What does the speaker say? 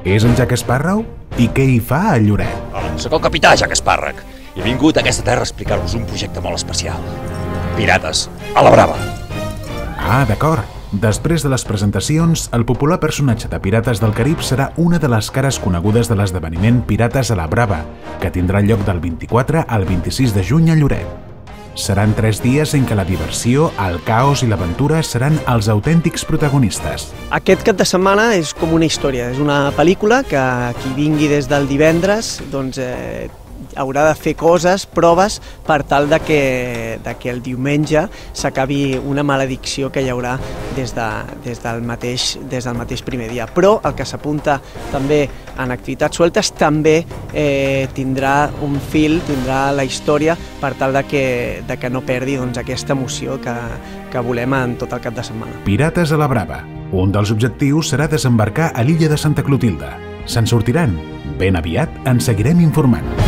És en Jack Sparrow? I què hi fa a Lloret? Soc el capità Jack Sparrow i he vingut a aquesta terra a explicar-vos un projecte molt especial. Pirates a la brava. Ah, d'acord. Després de les presentacions, el popular personatge de Pirates del Carib serà una de les cares conegudes de l'esdeveniment Pirates a la Brava, que tindrà lloc del 24 al 26 de juny a Lloret. Seran 3 dies en què la diversió, el caos i l'aventura seran els autèntics protagonistes. Aquest cap de setmana és com una història, és una pel·lícula que qui vingui des del divendres haurà de fer coses, proves, per tal de que el diumenge s'acabi una maledicció que hi haurà des del mateix primer dia. Però el que s'apunta també en activitats sueltes també tindrà un fil, tindrà la història, per tal de que no perdi aquesta emoció que volem en tot el cap de setmana. Pirates a la Brava. Un dels objectius serà desembarcar a l'illa de Santa Clotilde. Se'n sortiran? Ben aviat en seguirem informant.